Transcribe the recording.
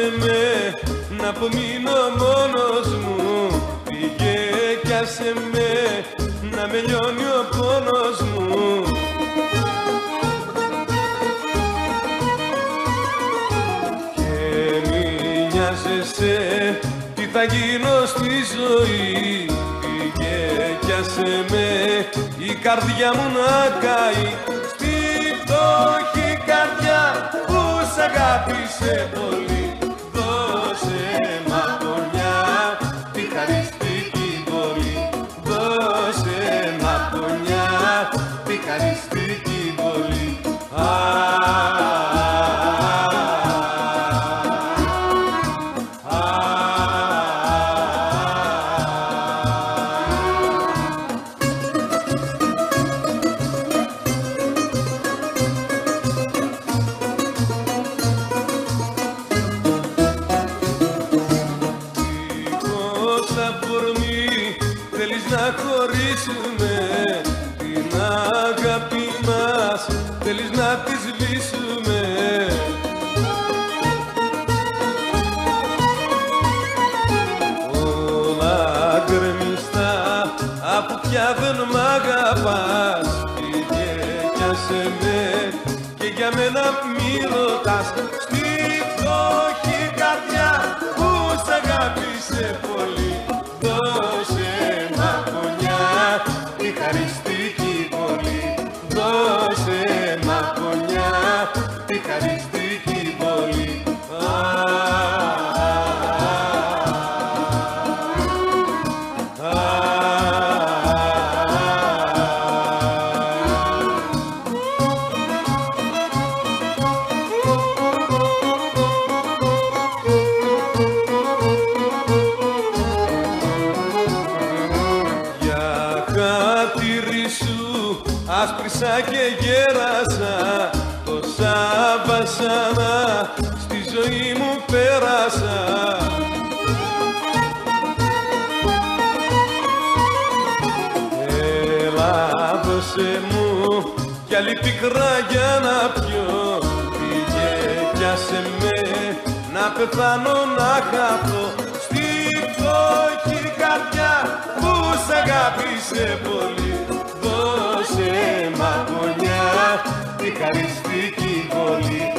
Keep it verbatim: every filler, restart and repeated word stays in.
με να απομείνω μόνος μου. Πήγε κι άσε με να με λιώνει ο πόνος μου. Και μη νοιάζεσαι τι θα γίνω στη ζωή. Πήγε κι άσε με η καρδιά μου να καεί. Στη φτώχη καρδιά που σ' αγάπησε πολύ, δώσε μ' απονιά τη χαριστική πόλη. Δώσε μ' απονιά τη χαριστική πόλη. Θέλεις να χωρίσουμε την αγάπη μας, θέλεις να τη σβήσουμε. Όλα γκρεμιστά αφού πια δεν μ' αγαπάς. Πήγε κι άσε με και για μένα μη ρωτάς. Στη φτώχη καρδιά που σ' αγάπησε πολύ, δώσε μ' απονιά τη χαριστική πόλη. Δώσε μ' απονιά τη χαριστική πόλη. Χατήρι σου άσπρισα και γέρασα, τόσα βασάνα στη ζωή μου πέρασα. Έλα δώσε μου κι άλλη πικρά για να πιω. Πήγε κι άσε με να πεθάνω να χαθώ. Στη φτώχη καρδιά που σ' αγάπησε πολύ, δώσε μ' απονιά τη χαριστική πόλη.